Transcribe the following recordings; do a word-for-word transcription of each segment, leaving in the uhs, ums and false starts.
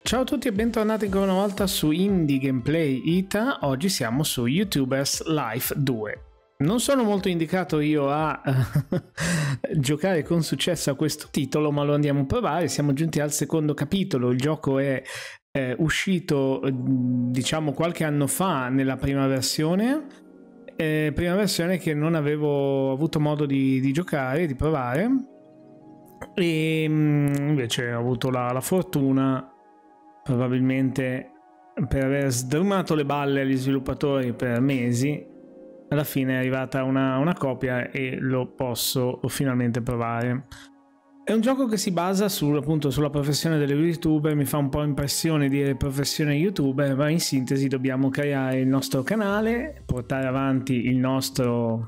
Ciao a tutti e bentornati ancora una volta su Indie Gameplay Ita. Oggi siamo su YouTubers Life due. Non sono molto indicato io a giocare con successo a questo titolo, ma lo andiamo a provare. Siamo giunti al secondo capitolo. Il gioco è eh, uscito diciamo qualche anno fa nella prima versione, eh, prima versione che non avevo avuto modo di, di giocare, di provare, e invece ho avuto la, la fortuna, probabilmente per aver sdrumato le balle agli sviluppatori per mesi, alla fine è arrivata una, una copia e lo posso finalmente provare. È un gioco che si basa su, appunto, sulla professione delle youtuber. Mi fa un po' impressione dire professione youtuber, ma in sintesi dobbiamo creare il nostro canale, portare avanti il nostro,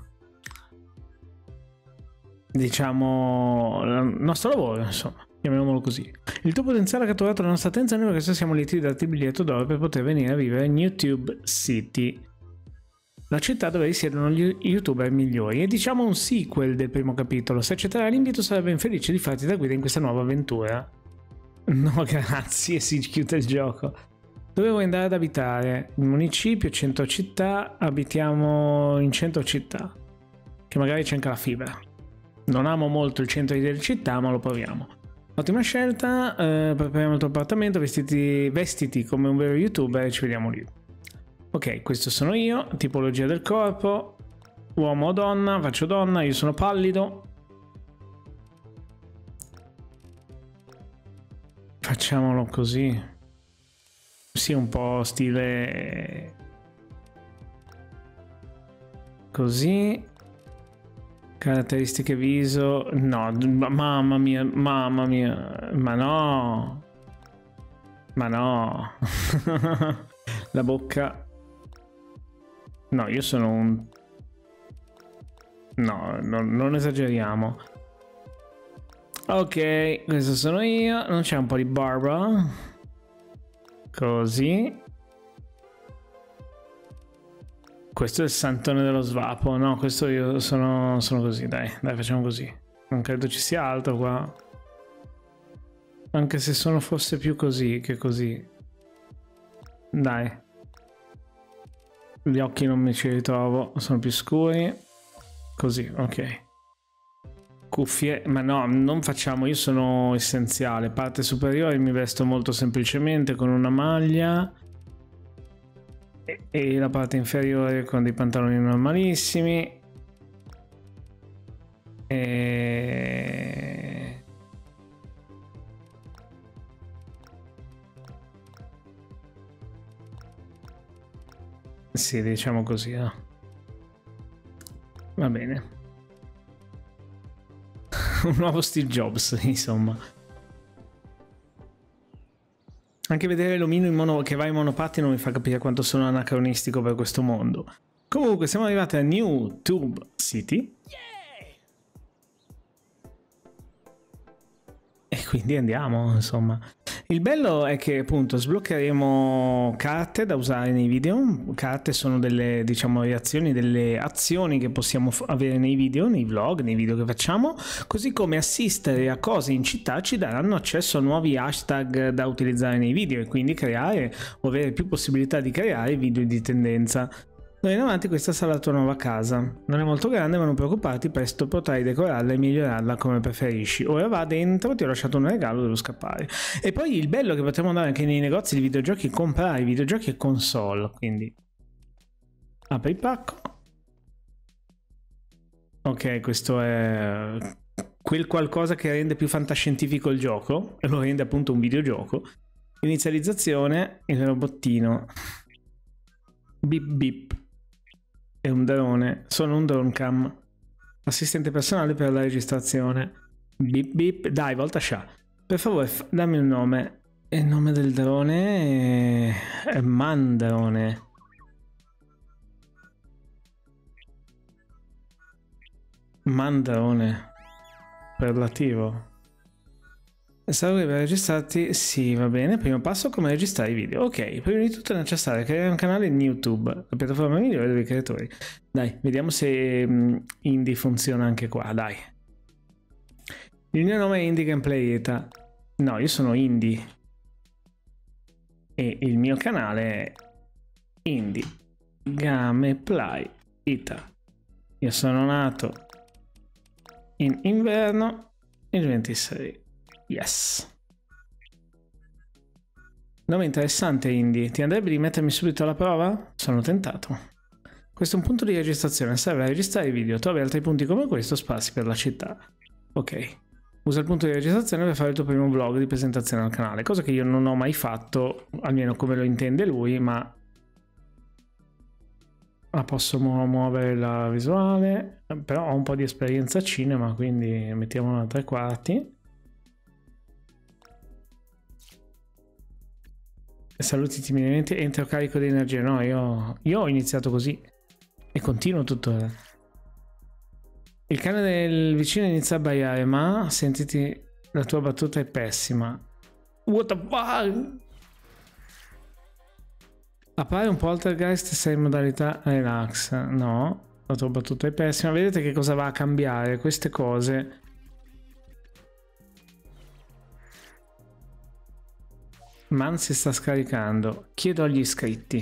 diciamo, il nostro lavoro, insomma. Chiamiamolo così. Il tuo potenziale ha catturato la nostra attenzione, per questo siamo lieti di darti il biglietto d'oro per poter venire a vivere in YouTube City, la città dove risiedono gli youtuber migliori. E diciamo un sequel del primo capitolo. Se accetterai l'invito sarei ben felice di farti da guida in questa nuova avventura. No grazie, si chiude il gioco. Dove vuoi andare ad abitare? Il municipio, centro città. Abitiamo in centro città, che magari c'è anche la fibra. Non amo molto il centro della città, ma lo proviamo. Ottima scelta, eh, prepariamo il tuo appartamento, vestiti, vestiti come un vero youtuber e ci vediamo lì. Ok, questo sono io, tipologia del corpo, uomo o donna, faccio donna, io sono pallido. Facciamolo così. Sì, un po' stile... così. Caratteristiche viso, no, mamma mia, mamma mia, ma no, ma no, la bocca, no, io sono un, no, no, non esageriamo. Ok, questo sono io, non c'è un po' di barba, così. Questo è il santone dello svapo. No, questo io sono, sono così, dai, dai, facciamo così. Non credo ci sia altro qua. Anche se sono forse più così che così. Dai. Gli occhi non mi ci ritrovo, sono più scuri. Così, ok. Cuffie, ma no, non facciamo, io sono essenziale. Parte superiore mi vesto molto semplicemente con una maglia. E la parte inferiore con dei pantaloni normalissimi. E... sì, diciamo così, eh. Va bene. Un nuovo Steve Jobs, insomma. Anche vedere l'omino in mono che va in monopattino mi fa capire quanto sono anacronistico per questo mondo. Comunque siamo arrivati a New Tube City. E quindi andiamo, insomma. Il bello è che appunto sbloccheremo carte da usare nei video. Carte sono delle, diciamo, reazioni, delle azioni che possiamo avere nei video, nei vlog, nei video che facciamo, così come assistere a cose in città ci daranno accesso a nuovi hashtag da utilizzare nei video e quindi creare o avere più possibilità di creare video di tendenza. Da in avanti questa sarà la tua nuova casa. Non è molto grande, ma non preoccuparti, presto potrai decorarla e migliorarla come preferisci. Ora va dentro, ti ho lasciato un regalo, devo scappare. E poi il bello è che potremo andare anche nei negozi di videogiochi e comprare videogiochi e console, quindi apri il pacco. Ok, questo è quel qualcosa che rende più fantascientifico il gioco e lo rende appunto un videogioco. Inizializzazione, il robottino. Bip bip. È un drone, sono un drone cam, assistente personale per la registrazione. Bip bip, dai, volta scia. Per favore, dammi il nome. Il nome del drone è, è Mandrone. Mandrone. Superlativo. Serve per registrarti? Sì, va bene. Primo passo, come registrare i video. Ok, prima di tutto è necessario creare un canale in YouTube, la piattaforma migliore dei creatori. Dai, vediamo se um, Indie funziona anche qua, dai. Il mio nome è Indie Gameplay Ita. No, io sono Indie. e il mio canale è Indie Gameplay Ita. Io sono nato in inverno il ventisei. Yes. Nome interessante, Indie. Ti andrebbe di mettermi subito alla prova? Sono tentato. Questo è un punto di registrazione. Serve a registrare i video. Trovi altri punti come questo sparsi per la città. Ok. Usa il punto di registrazione per fare il tuo primo vlog di presentazione al canale. Cosa che io non ho mai fatto, almeno come lo intende lui, ma... Ah, posso mu muovere la visuale. Però ho un po' di esperienza a cinema, quindi mettiamola a tre quarti. Saluti timidamente, entro carico di energia. No, io, io ho iniziato così e continuo tuttora. Il cane del vicino inizia a baiare, ma sentiti, la tua battuta è pessima. What the fuck? Appare un poltergeist, sei in modalità relax. No, la tua battuta è pessima. Vedete che cosa va a cambiare? Queste cose... Man si sta scaricando. Chiedo agli iscritti.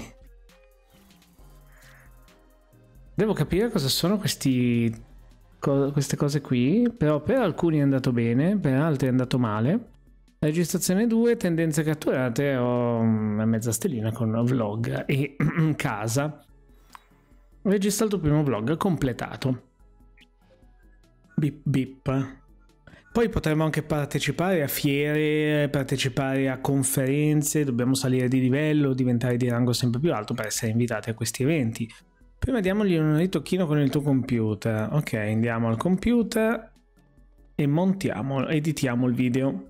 Devo capire cosa sono questi, co queste cose qui. Però per alcuni è andato bene, per altri è andato male. Registrazione due, tendenze catturate. Ho una mezza stellina con vlog e casa. Registrato il primo vlog completato. Bip bip. Poi potremmo anche partecipare a fiere, partecipare a conferenze, dobbiamo salire di livello, diventare di rango sempre più alto per essere invitati a questi eventi. Prima diamogli un ritocchino con il tuo computer. Ok, andiamo al computer e montiamo, editiamo il video.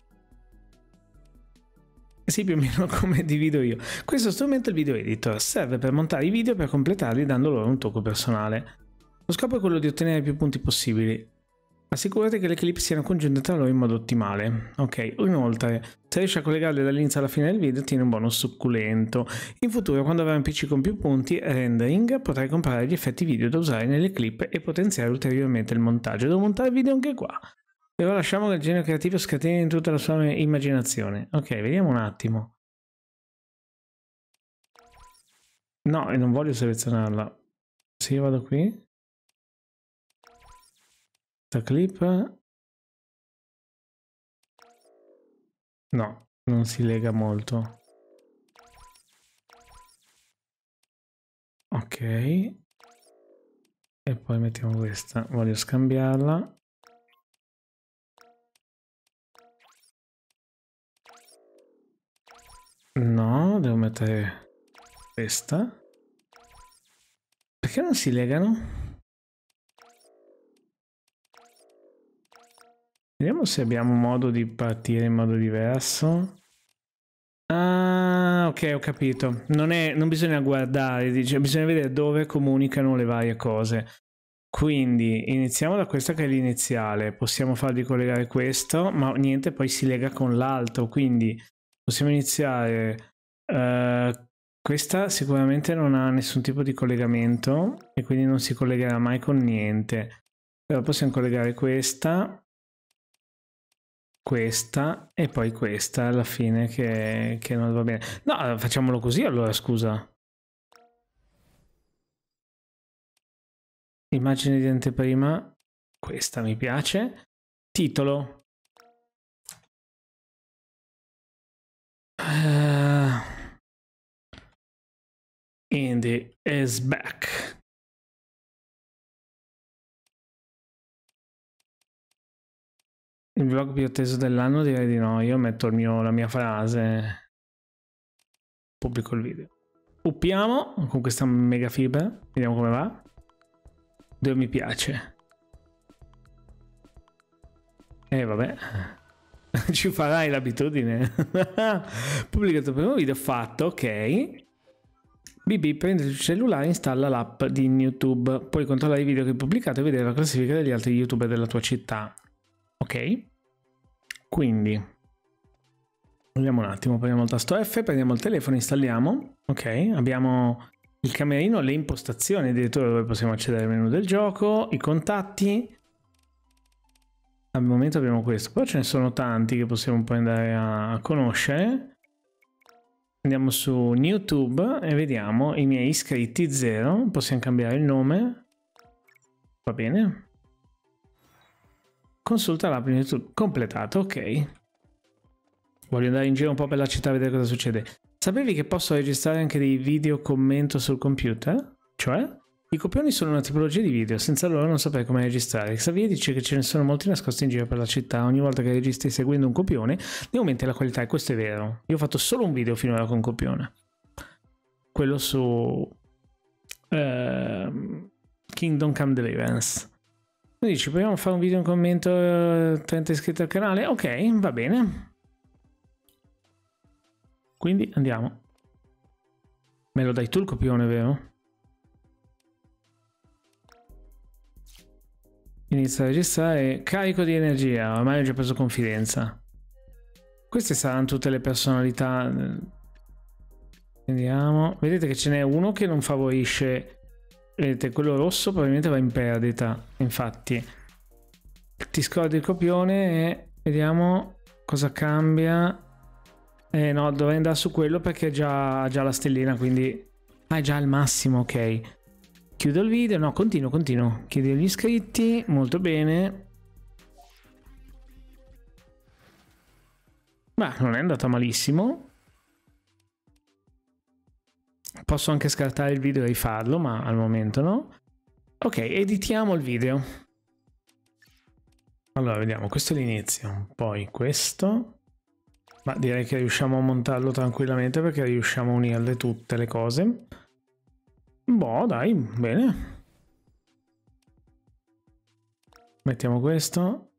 Sì, più o meno come divido io. Questo strumento, il video editor, serve per montare i video e per completarli dando loro un tocco personale. Lo scopo è quello di ottenere più punti possibili. Assicurati che le clip siano congiunte tra loro in modo ottimale. Ok, inoltre, se riesci a collegarle dall'inizio alla fine del video, tieni un bonus succulento. In futuro, quando avrai un P C con più punti, rendering, potrai comprare gli effetti video da usare nelle clip e potenziare ulteriormente il montaggio. Devo montare video anche qua. E ora lasciamo che il genio creativo scateni in tutta la sua immaginazione. Ok, vediamo un attimo. No, e non voglio selezionarla. Se io vado qui... clip no, non si lega molto. Ok, e poi mettiamo questa, voglio scambiarla. No, devo mettere questa. Perché non si legano? Vediamo se abbiamo modo di partire in modo diverso. Ah, ok, ho capito. Non, è, non bisogna guardare, dice, bisogna vedere dove comunicano le varie cose. Quindi iniziamo da questa che è l'iniziale. Possiamo fargli collegare questo, ma niente, poi si lega con l'altro. Quindi possiamo iniziare... Uh, questa sicuramente non ha nessun tipo di collegamento e quindi non si collegherà mai con niente. Però possiamo collegare questa... questa e poi questa alla fine che, che non va bene. No, facciamolo così allora, scusa. Immagine di anteprima, questa mi piace. Titolo. Uh, Indie is back. Il vlog più atteso dell'anno direi di no, io metto il mio, la mia frase, pubblico il video. Uppiamo con questa mega fibra, vediamo come va. Dove mi piace. E eh, vabbè, ci farai l'abitudine. Pubblica il tuo primo video, fatto, ok. B B, prendi il cellulare e installa l'app di YouTube, puoi controllare i video che hai pubblicato e vedere la classifica degli altri youtuber della tua città. Ok, quindi vediamo un attimo, prendiamo il tasto F, prendiamo il telefono, installiamo. Ok, abbiamo il camerino, le impostazioni addirittura dove possiamo accedere al menu del gioco, i contatti. Al momento abbiamo questo, però ce ne sono tanti che possiamo poi andare a conoscere. Andiamo su YouTube e vediamo i miei iscritti zero. Possiamo cambiare il nome. Va bene. Consulta l'app YouTube. Completato, ok. Voglio andare in giro un po' per la città a vedere cosa succede. Sapevi che posso registrare anche dei video commento sul computer? Cioè? I copioni sono una tipologia di video, senza loro non saprei come registrare. Xavier dice che ce ne sono molti nascosti in giro per la città. Ogni volta che registri seguendo un copione, ne aumenta la qualità, e questo è vero. Io ho fatto solo un video finora con copione. Quello su uh, Kingdom Come Deliverance. Mi dici, proviamo a fare un video in commento, uh, trenta iscritti al canale? Ok, va bene. Quindi andiamo. Me lo dai tu il copione, vero? Inizia a registrare. Carico di energia. Ormai ho già preso confidenza. Queste saranno tutte le personalità. Vediamo. Vedete che ce n'è uno che non favorisce. Vedete, quello rosso probabilmente va in perdita. Infatti. Ti scordi il copione e vediamo cosa cambia. Eh no, dovrei andare su quello perché ha già, già la stellina, quindi... Ah, è già al massimo, ok. Chiudo il video, no, continuo, continuo. Chiedi agli iscritti, molto bene. Beh, non è andata malissimo. Posso anche scartare il video e rifarlo, ma al momento no. Ok, editiamo il video. Allora, vediamo, questo è l'inizio. Poi questo. Ma direi che riusciamo a montarlo tranquillamente perché riusciamo a unirle tutte le cose. Boh, dai, bene. Mettiamo questo.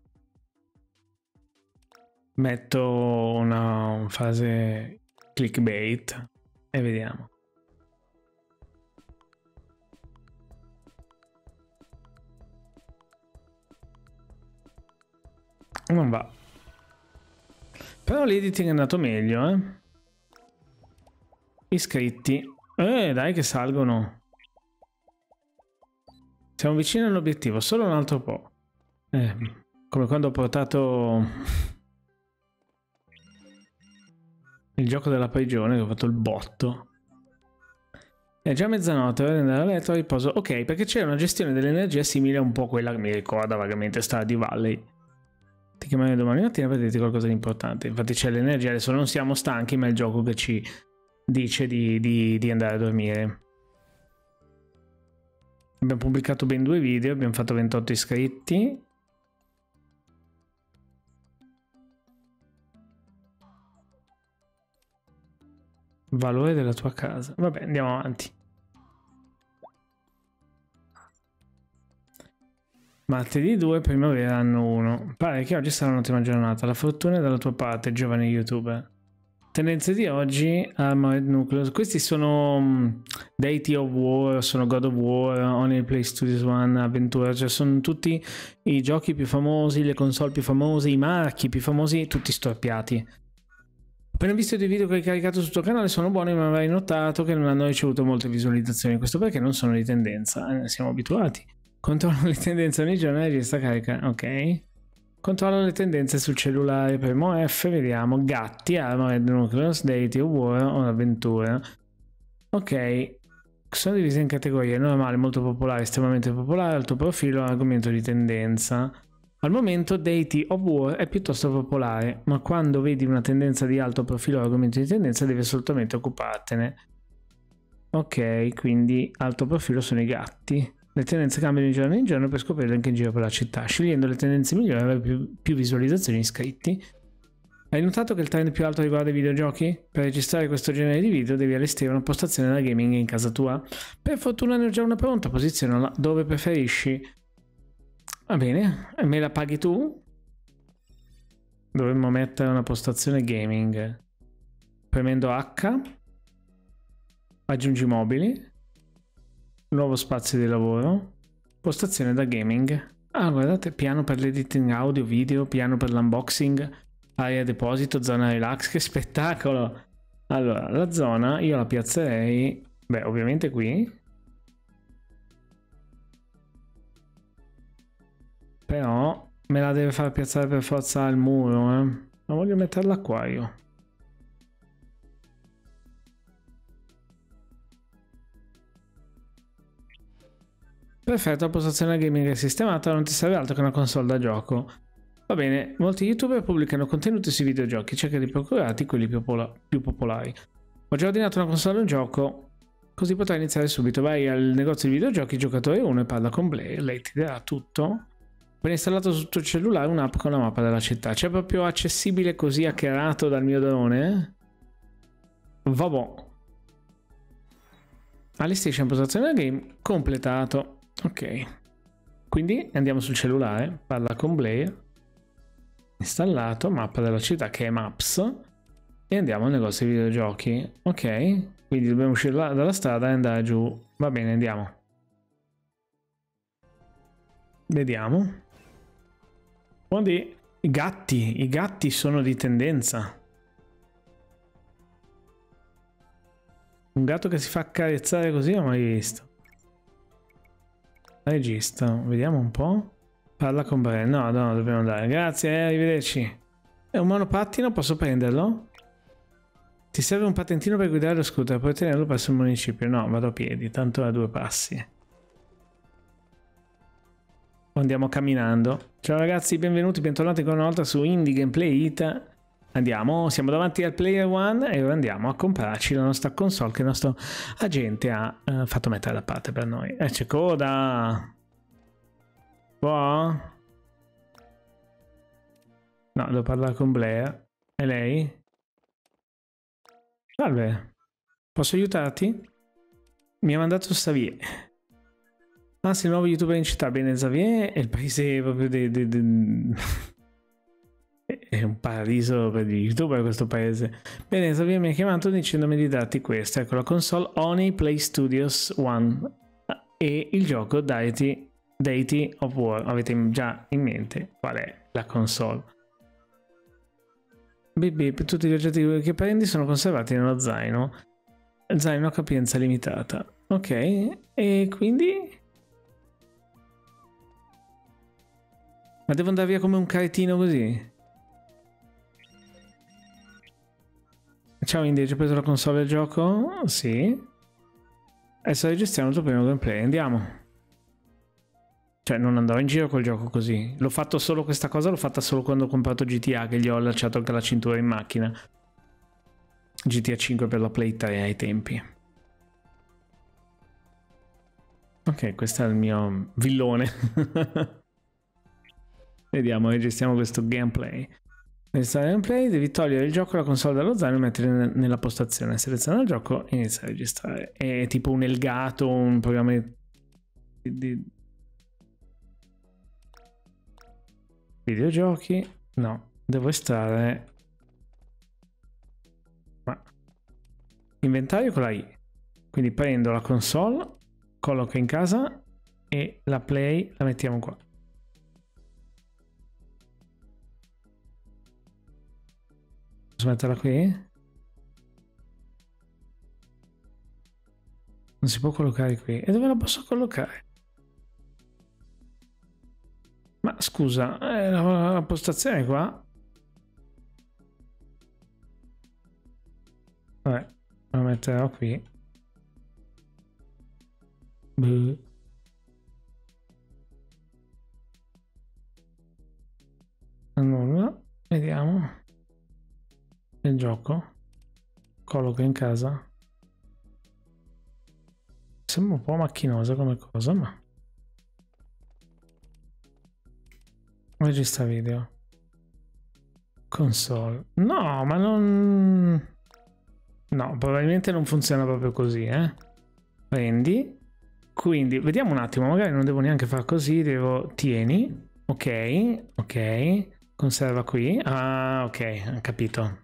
Metto una fase clickbait e vediamo. Non va. Però l'editing è andato meglio, eh. Iscritti. Eh, dai che salgono. Siamo vicini all'obiettivo, solo un altro po'. Eh, come quando ho portato il gioco della prigione, che ho fatto il botto. È già mezzanotte, ora di andare a letto, a riposo. Ok, perché c'è una gestione dell'energia simile a un po' quella che mi ricorda vagamente Stardew Valley. Ti chiamerò domani mattina per dirti qualcosa di importante. Infatti c'è l'energia, adesso non siamo stanchi, ma è il gioco che ci dice di, di, di andare a dormire. Abbiamo pubblicato ben due video, abbiamo fatto ventotto iscritti. Valore della tua casa. Vabbè, andiamo avanti. Martedì due, primavera, anno uno. Pare che oggi sarà un'ottima giornata. La fortuna è dalla tua parte, giovane youtuber. Tendenze di oggi, Armored Nucleus. Questi sono um, Deity of War, sono God of War, Only Play Studios One, Avventura, cioè sono tutti i giochi più famosi, le console più famose, i marchi più famosi, tutti storpiati. Ho appena visto dei video che hai caricato sul tuo canale, sono buoni, ma avrai notato che non hanno ricevuto molte visualizzazioni. Questo perché non sono di tendenza, eh, siamo abituati. Controllo le tendenze ogni giorno e registra carica, ok. Controllo le tendenze sul cellulare, premo F, vediamo, gatti, Armored Nucleus, Deity of War o Avventura. Ok, sono divise in categorie, normale, molto popolare, estremamente popolare, alto profilo, argomento di tendenza. Al momento Deity of War è piuttosto popolare, ma quando vedi una tendenza di alto profilo o argomento di tendenza devi assolutamente occupartene. Ok, quindi alto profilo sono i gatti. Le tendenze cambiano di giorno in giorno per scoprirle anche in giro per la città. Scegliendo le tendenze migliori avrai più, più visualizzazioni e iscritti. Hai notato che il trend più alto riguarda i videogiochi? Per registrare questo genere di video devi allestire una postazione da gaming in casa tua. Per fortuna ne ho già una pronta, posizionala dove preferisci. Va bene, e me la paghi tu? Dovremmo mettere una postazione gaming. Premendo H. Aggiungi mobili. Nuovo spazio di lavoro, postazione da gaming. Ah, guardate, piano per l'editing audio, video, piano per l'unboxing, area deposito, zona relax, che spettacolo! Allora, la zona io la piazzerei, beh, ovviamente qui, però me la deve far piazzare per forza al muro, eh. Ma voglio metterla qua io. Perfetto, la postazione gaming è sistemata, non ti serve altro che una console da gioco. Va bene, molti youtuber pubblicano contenuti sui videogiochi, cerca di procurarti quelli più, pola- più popolari. Ho già ordinato una console da gioco, così potrai iniziare subito. Vai al negozio di videogiochi giocatore uno e parla con Blair, lei ti darà tutto. Poi installato sul tuo cellulare un'app con la mappa della città. C'è proprio accessibile così hackerato dal mio drone? Vabbè. Alistation postazione del game completato. Ok. Quindi andiamo sul cellulare, parla con Blair. Installato, mappa della città che è Maps. E andiamo al negozio di videogiochi. Ok. Quindi dobbiamo uscire dalla strada e andare giù. Va bene, andiamo. Vediamo. Quindi i gatti, i gatti sono di tendenza. Un gatto che si fa accarezzare così non ho mai visto. Regista, vediamo un po'. Parla con Brian. No, no, dobbiamo andare. Grazie, eh, arrivederci. È un monopattino, posso prenderlo? Ti serve un patentino per guidare lo scooter, puoi tenerlo presso il municipio. No, vado a piedi, tanto è a due passi. Andiamo camminando. Ciao ragazzi, benvenuti, bentornati ancora una volta su Indie Gameplay Ita. Andiamo, siamo davanti al Player One e ora andiamo a comprarci la nostra console che il nostro agente ha uh, fatto mettere da parte per noi. Eh, c'è coda. Può? No, devo parlare con Blair. E lei? Salve, posso aiutarti? Mi ha mandato Xavier. Ah, sei il nuovo youtuber in città. Bene, Xavier è il paese proprio di... di, di... è un paradiso per gli youtuber questo paese. Bene, Xavier mi ha chiamato dicendomi di darti questa. Ecco, la console Oni Play Studios One e il gioco Deity, Deity of War. Avete già in mente qual è la console? Bip bip, tutti gli oggetti che prendi sono conservati nello zaino. Zaino a capienza limitata. Ok, e quindi... Ma devo andare via come un caretino così? Ciao Indy, hai già preso la console del gioco? Sì. Adesso registriamo il tuo primo gameplay, andiamo. Cioè non andavo in giro col gioco così. L'ho fatto solo questa cosa, l'ho fatta solo quando ho comprato G T A, che gli ho allacciato anche la cintura in macchina. G T A cinque per la Play tre ai tempi. Ok, questo è il mio villone. Vediamo, registriamo questo gameplay. Registrare gameplay, devi togliere il gioco e la console dallo zaino e mettere nella postazione. Seleziona il gioco e inizia a registrare. È tipo un Elgato, un programma di... di... videogiochi. No, devo estrarre... Ma... inventario con la I. Quindi prendo la console, colloco in casa e la Play la mettiamo qua. Posso metterla qui? Non si può collocare qui. E dove la posso collocare? Ma scusa, è la, la postazione qua? Vabbè, la metterò qui. Buh. Annulla. Vediamo. Il gioco. Colloco in casa. Sembra un po' macchinosa come cosa, ma... registra video. Console. No, ma non... no, probabilmente non funziona proprio così, eh. Prendi. Quindi, vediamo un attimo, magari non devo neanche far così, devo... tieni. Ok, ok. Conserva qui. Ah, ok, ho capito.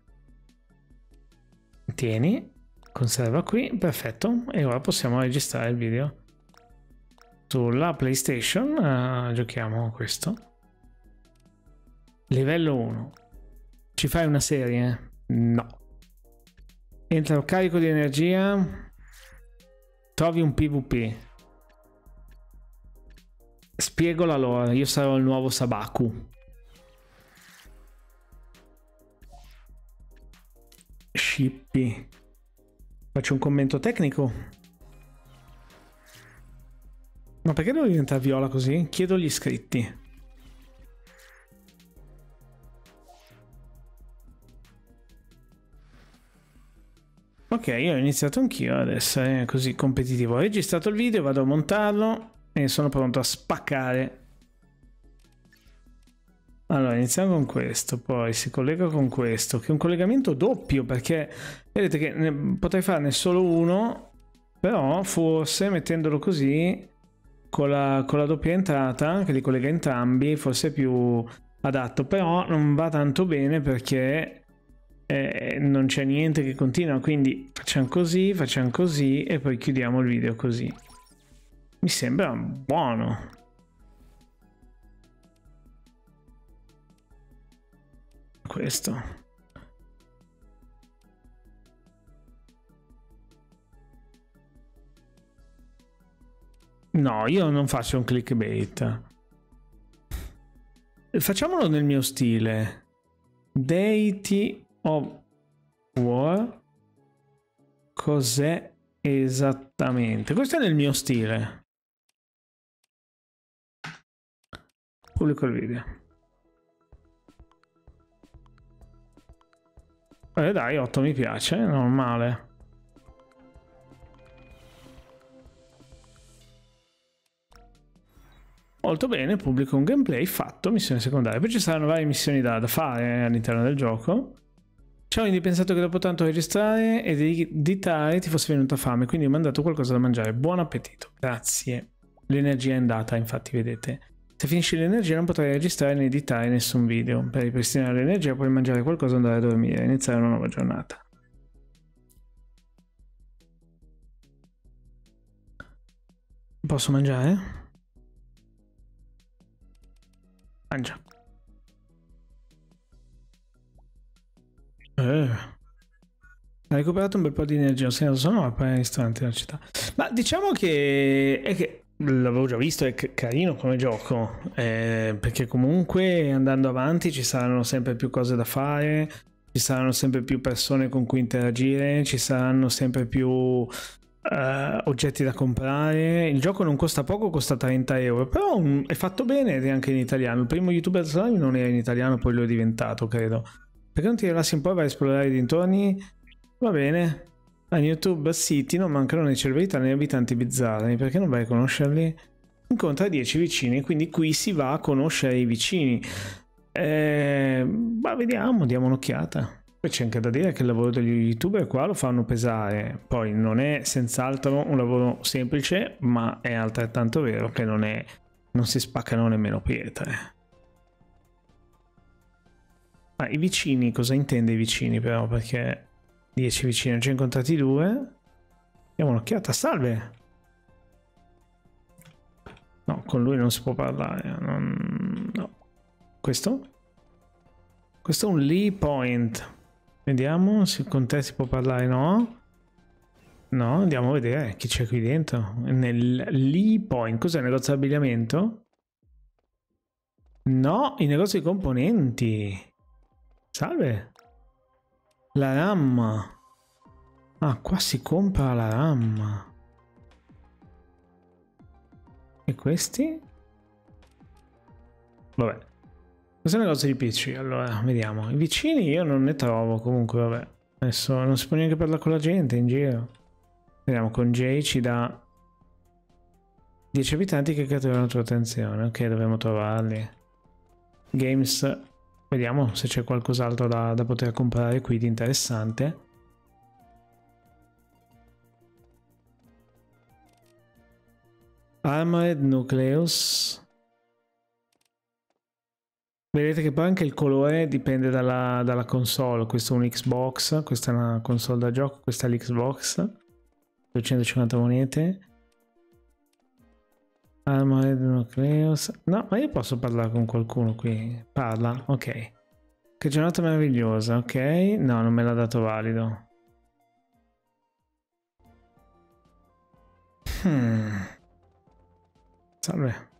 Tieni. Conserva qui, perfetto. E ora possiamo registrare il video. Sulla PlayStation uh, giochiamo questo. Livello uno. Ci fai una serie? No. Entra un carico di energia. Trovi un PvP. Spiego la lore. Io sarò il nuovo Sabaku. Scippi. Faccio un commento tecnico. Ma perché devo diventare viola così? Chiedo agli iscritti. Ok, io ho iniziato anch'io ad essere così competitivo. Ho registrato il video, vado a montarlo e sono pronto a spaccare. Allora, iniziamo con questo, poi si collega con questo, che è un collegamento doppio, perché vedete che ne potrei farne solo uno, però forse mettendolo così, con la, con la doppia entrata, che li collega entrambi, forse è più adatto, però non va tanto bene perché... Eh, non c'è niente che continua, quindi facciamo così, facciamo così e poi chiudiamo il video così. Mi sembra buono. Questo. No, io non faccio un clickbait. Facciamolo nel mio stile. Deity of War. Cos'è esattamente? Questo è nel mio stile. Pubblico il video. Eh dai, otto mi piace, è normale. Molto bene, pubblico un gameplay fatto, missione secondaria. Poi ci saranno varie missioni da, da fare all'interno del gioco. Ciao, quindi pensato che dopo tanto registrare ed editare ti fosse venuta fame, quindi ho mandato qualcosa da mangiare. Buon appetito. Grazie. L'energia è andata, infatti, vedete. Se finisci l'energia non potrai registrare né editare nessun video. Per ripristinare l'energia puoi mangiare qualcosa e andare a dormire, iniziare una nuova giornata. Posso mangiare? Mangia. Eh. Ha recuperato un bel po' di energia, sono appena ristorante della città. Ma diciamo che è che l'avevo già visto, è carino come gioco, eh, perché comunque andando avanti ci saranno sempre più cose da fare, ci saranno sempre più persone con cui interagire, ci saranno sempre più uh, oggetti da comprare. Il gioco non costa poco, costa trenta euro, però um, è fatto bene ed è anche in italiano. Il primo YouTuber Slime non era in italiano, poi lo è diventato, credo. Perché non ti rilassi un po' a esplorare i dintorni? Va bene. A YouTube City non mancano né celebrità né abitanti bizzarri. Perché non vai a conoscerli? Incontra dieci vicini, quindi qui si va a conoscere i vicini. Eh, ma vediamo, diamo un'occhiata. Poi c'è anche da dire che il lavoro degli YouTuber qua lo fanno pesare. Poi non è senz'altro un lavoro semplice, ma è altrettanto vero che non è, non si spaccano nemmeno pietre. Ah, i vicini, cosa intende i vicini però? Perché dieci vicini, ho già incontrati due. Diamo un'occhiata, salve! No, con lui non si può parlare. Non... No. Questo? Questo è un Lee Point. Vediamo se con te si può parlare, no? No, andiamo a vedere chi c'è qui dentro. Nel Lee Point, cos'è il negozio di abbigliamento? No, il negozio di componenti. Salve. La RAM. Ah, qua si compra la RAM. E questi? Vabbè. Questo è un negozio di P C, allora, vediamo. I vicini io non ne trovo, comunque, vabbè. Adesso non si può neanche parlare con la gente in giro. Vediamo, con Jay ci dà dieci abitanti che catturano la tua attenzione. Ok, dobbiamo trovarli. Games... Vediamo se c'è qualcos'altro da, da poter comprare qui di interessante. Armored Nucleus. Vedete che poi anche il colore dipende dalla, dalla console. Questo è un Xbox, questa è una console da gioco, questa è l'Xbox. duecentocinquanta monete. Armored Nucleus. No, ma io posso parlare con qualcuno qui. Parla, ok. Che giornata meravigliosa, ok. No, non me l'ha dato valido. Hmm. Salve.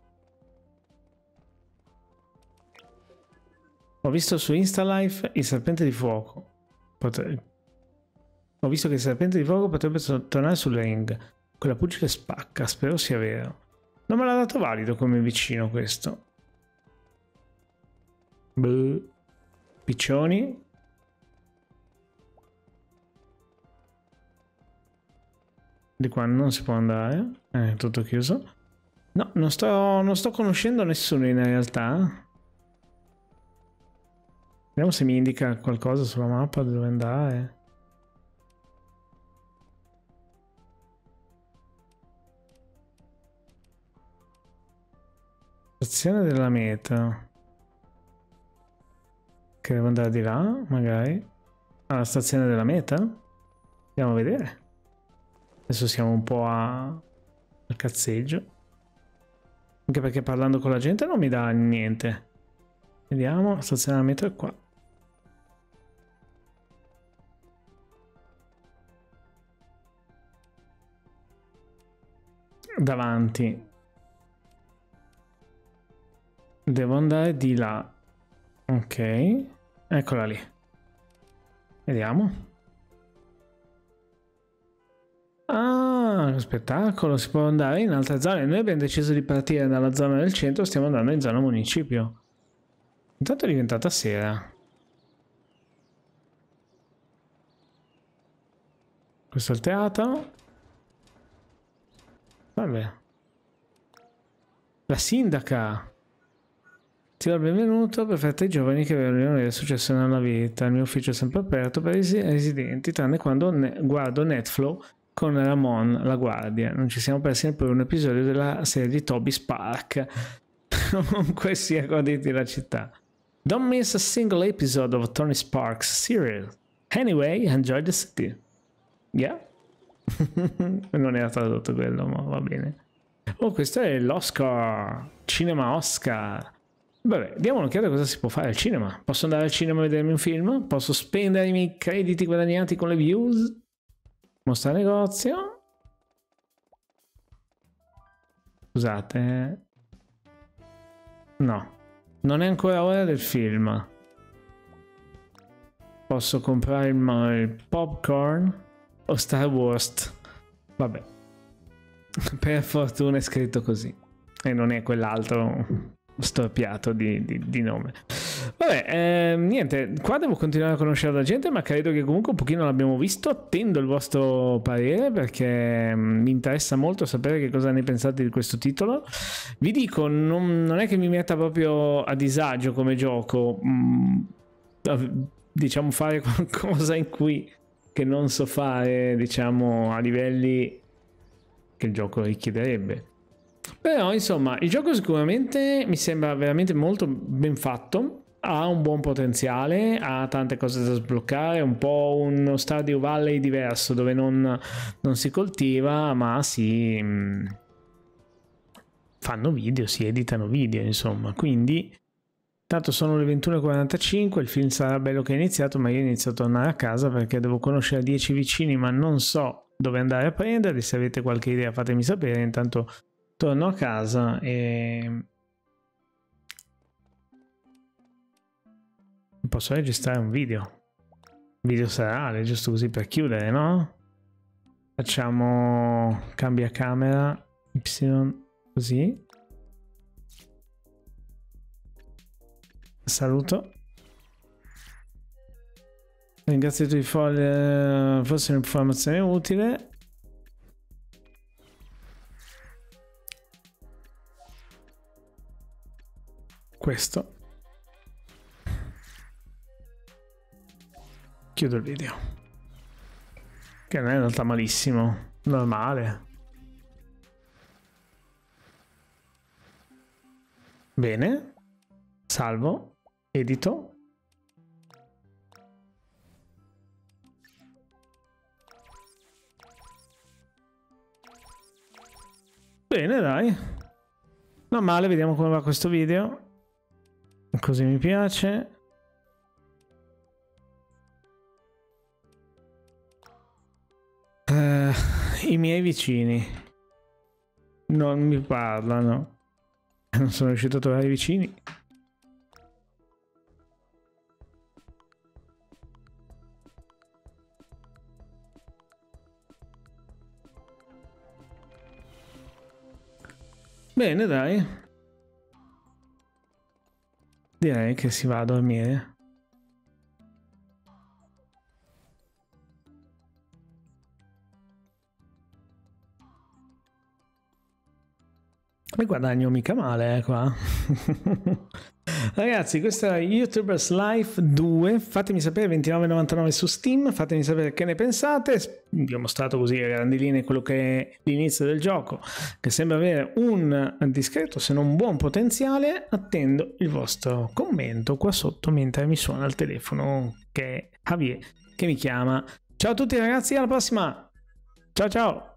Ho visto su InstaLife il serpente di fuoco. Potre... Ho visto che il serpente di fuoco potrebbe tornare sul ring. Quella pugile spacca, spero sia vero. Non me l'ha dato valido come vicino questo. Buh. Piccioni. Di qua non si può andare. È tutto chiuso. No, non sto, non sto conoscendo nessuno in realtà. Vediamo se mi indica qualcosa sulla mappa dove andare. Stazione della meta. Che devo andare di là, magari. Alla stazione della meta? Andiamo a vedere. Adesso siamo un po' a... al cazzeggio. Anche perché parlando con la gente non mi dà niente. Vediamo, la stazione della metro è qua. Davanti. Devo andare di là. Ok. Eccola lì. Vediamo. Ah, spettacolo, si può andare in altre zone. Noi abbiamo deciso di partire dalla zona del centro, stiamo andando in zona municipio. Intanto è diventata sera. Questo è il teatro. Vabbè. La sindaca. Ti do il benvenuto, perfetto ai giovani che vogliono avere successo nella vita. Il mio ufficio è sempre aperto per i residenti, tranne quando ne guardo Netflow con Ramon, la guardia. Non ci siamo persi neppure un episodio della serie di Toby Spark. Comunque sia, goditi la città. Don't miss a single episode of Tony Sparks serial. Anyway, enjoy the city. Yeah? Non era tradotto quello, ma va bene. Oh, questo è l'Oscar. Cinema Oscar. Vabbè, diamo un'occhiata a cosa si può fare al cinema. Posso andare al cinema a vedermi un film? Posso spendere i miei crediti guadagnati con le views? Mostra negozio. Scusate. No. Non è ancora ora del film. Posso comprare il, il popcorn o Star Wars? Vabbè. Per fortuna è scritto così. E non è quell'altro storpiato di, di, di nome. Vabbè, eh, niente, qua devo continuare a conoscere la gente, ma credo che comunque un pochino l'abbiamo visto. Attendo il vostro parere perché mi interessa molto sapere che cosa ne pensate di questo titolo. Vi dico, non, non è che mi metta proprio a disagio come gioco, mm, diciamo fare qualcosa in cui che non so fare, diciamo, a livelli che il gioco richiederebbe. Però insomma il gioco sicuramente mi sembra veramente molto ben fatto, ha un buon potenziale, ha tante cose da sbloccare, un po' uno Stardew Valley diverso dove non, non si coltiva ma si mh, fanno video, si editano video insomma, quindi tanto sono le ventuno e quarantacinque, il film sarà bello che è iniziato, ma io inizio a tornare a casa perché devo conoscere dieci vicini ma non so dove andare a prenderli. Se avete qualche idea fatemi sapere, intanto torno a casa e posso registrare un video video serale giusto così per chiudere, no? Facciamo cambia camera Y così, saluto, ringrazio tutti i fogli, forse un'informazione utile. Questo. Chiudo il video. Che non è andata malissimo. Normale. Bene. Salvo. Edito. Bene, dai. Non male, vediamo come va questo video. Così mi piace. Uh, I miei vicini non mi parlano. Non sono riuscito a trovare i vicini. Bene, dai. Direi che si va a dormire. E guadagno mica male, eh, qua. Ragazzi, questo è YouTubers Life due. Fatemi sapere, ventinove e novantanove su Steam. Fatemi sapere che ne pensate. Vi ho mostrato così a grandi linee quello che è l'inizio del gioco, che sembra avere un discreto se non buon potenziale. Attendo il vostro commento qua sotto mentre mi suona il telefono, che è Javier che mi chiama. Ciao a tutti ragazzi, alla prossima. Ciao ciao.